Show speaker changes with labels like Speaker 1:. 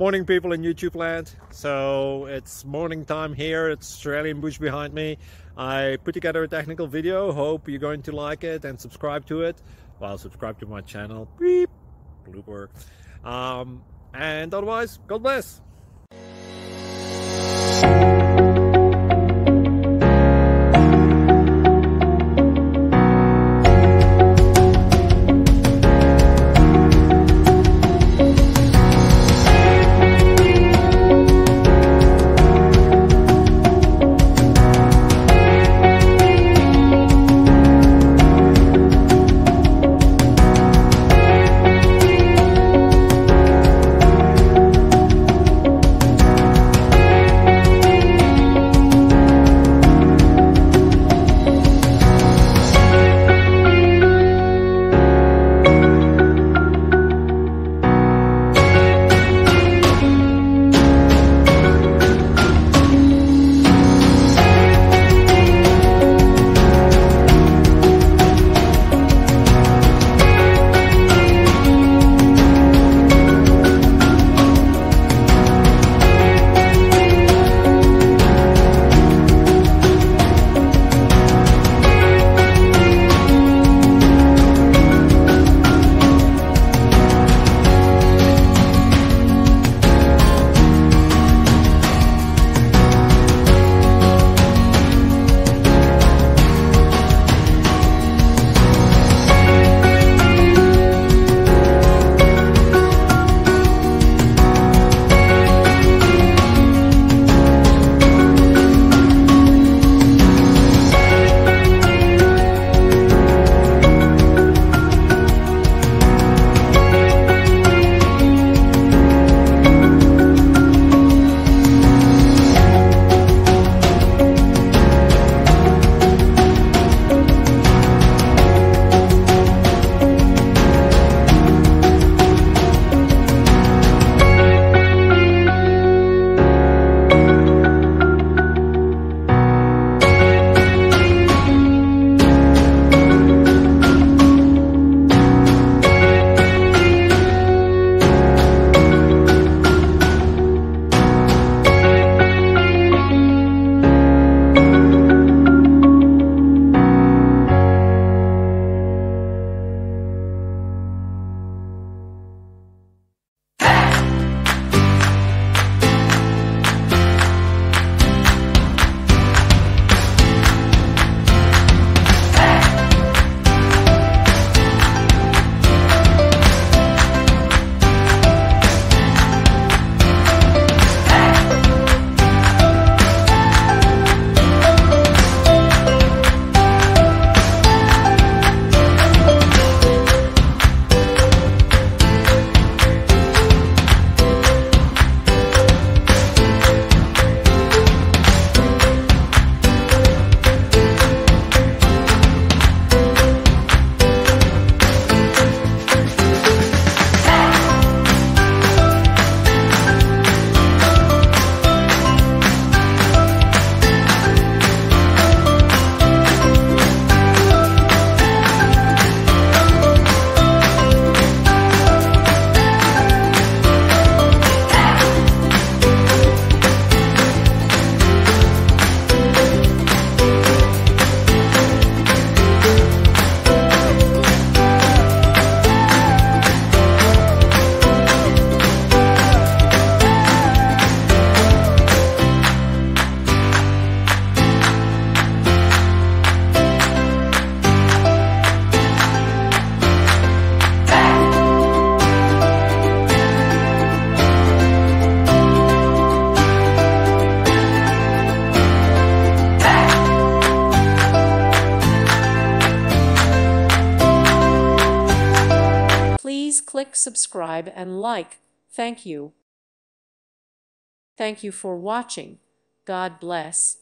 Speaker 1: Morning, people in YouTube land. So it's morning time here. It's Australian bush behind me. I put together a technical video. Hope you're going to like it and subscribe to it. Well, subscribe to my channel. Beep. Blooper. And otherwise, God bless.
Speaker 2: Please click subscribe and like. Thank you. Thank you for watching. God bless.